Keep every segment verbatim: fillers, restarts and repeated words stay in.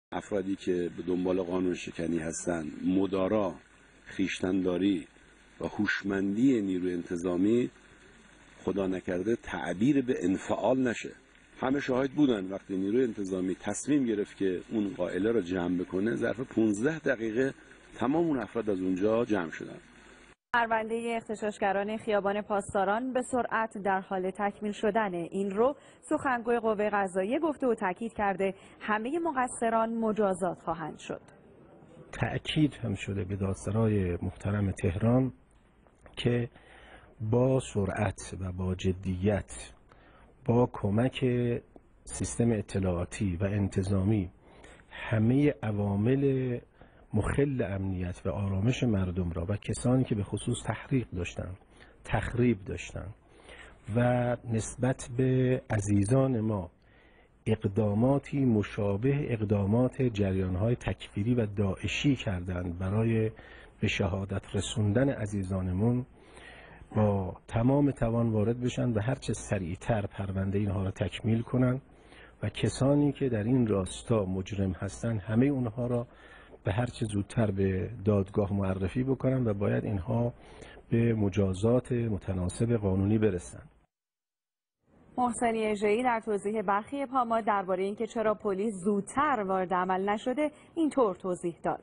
افرادی که به دنبال قانون شکنی هستند، مدارا، خویشتن‌داری و هوشمندی نیروی انتظامی خدا نکرده تعبیر به انفعال نشه. همه شاهد بودن وقتی نیروی انتظامی تصمیم گرفت که اون قائله را جمع بکنه، ظرف پانزده دقیقه تمام اون افراد از اونجا جمع شدن. پرونده اغتشاشگران خیابان پاسداران به سرعت در حال تکمیل شدن. این رو سخنگوی قوه قضاییه گفته و تاکید کرده همه مقصران مجازات خواهند شد. تأکید هم شده به دادسرای محترم تهران که با سرعت و با جدیت با کمک سیستم اطلاعاتی و انتظامی همه عوامل مخل امنیت و آرامش مردم را و کسانی که به خصوص تحریق داشتند، تخریب داشتند و نسبت به عزیزان ما اقداماتی مشابه اقدامات جریان‌های تکفیری و داعشی کردند برای به شهادت رسوندن عزیزانمون، با تمام توان وارد بشن و هرچه سریعتر پرونده اینها را تکمیل کنند و کسانی که در این راستا مجرم هستند همه اونها را به هرچه زودتر به دادگاه معرفی بکنن و باید اینها به مجازات متناسب قانونی برسن. محسنی اژه‌ای در توضیح برخی ابهامات درباره اینکه چرا پلیس زودتر وارد عمل نشده اینطور توضیح داد.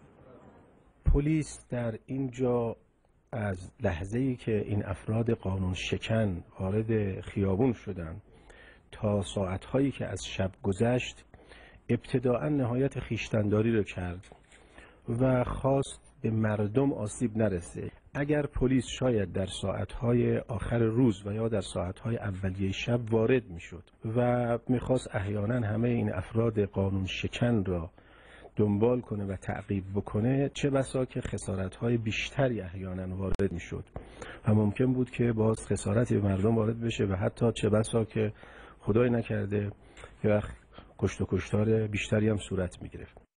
پلیس در اینجا از لحظه‌ای که این افراد قانون شکن وارد خیابون شدند تا ساعت‌هایی که از شب گذشت ابتداءً نهایت خویشتن‌داری رو کرد و خواست به مردم آسیب نرسه. اگر پلیس شاید در ساعت‌های آخر روز و یا در ساعت‌های اولیه شب وارد می‌شد و می‌خواست احیانا همه این افراد قانون شکن را دنبال کنه و تعقیب بکنه، چه بسا که خسارت‌های بیشتری احیانا وارد می‌شد و ممکن بود که باز خسارتی به مردم وارد بشه و حتی چه بسا که خدای نکرده یه وقت کشت و کشتار بیشتری هم صورت می‌گرفت.